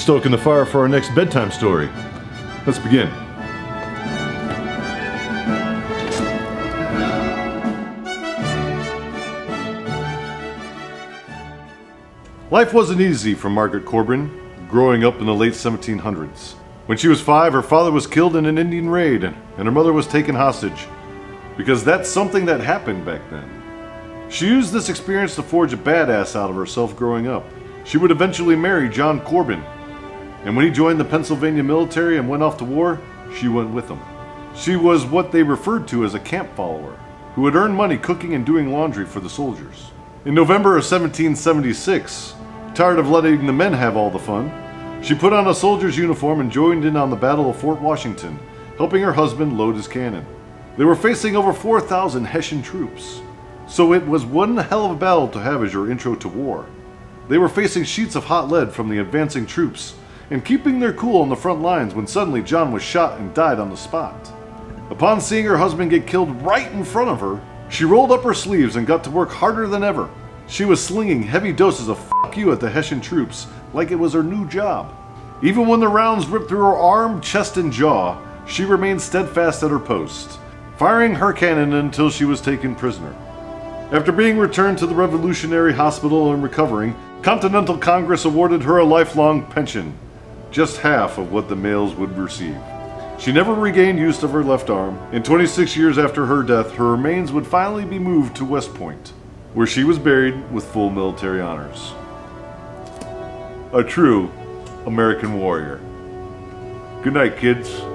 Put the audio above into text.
stoking the fire for our next bedtime story. Let's begin. Life wasn't easy for Margaret Corbin, growing up in the late 1700s. When she was 5, her father was killed in an Indian raid, and her mother was taken hostage. Because that's something that happened back then. She used this experience to forge a badass out of herself growing up. She would eventually marry John Corbin, and when he joined the Pennsylvania military and went off to war, she went with him. She was what they referred to as a camp follower, who would earn money cooking and doing laundry for the soldiers. In November of 1776, tired of letting the men have all the fun, she put on a soldier's uniform and joined in on the Battle of Fort Washington, helping her husband load his cannon. They were facing over 4,000 Hessian troops, so it was one hell of a battle to have as your intro to war. They were facing sheets of hot lead from the advancing troops, and keeping their cool on the front lines when suddenly John was shot and died on the spot. Upon seeing her husband get killed right in front of her, she rolled up her sleeves and got to work harder than ever. She was slinging heavy doses of "fuck you" at the Hessian troops like it was her new job. Even when the rounds ripped through her arm, chest, and jaw, she remained steadfast at her post, firing her cannon until she was taken prisoner. After being returned to the Revolutionary Hospital and recovering, Continental Congress awarded her a lifelong pension, just half of what the males would receive. She never regained use of her left arm, and 26 years after her death, her remains would finally be moved to West Point, where she was buried with full military honors. A true American warrior. Good night, kids.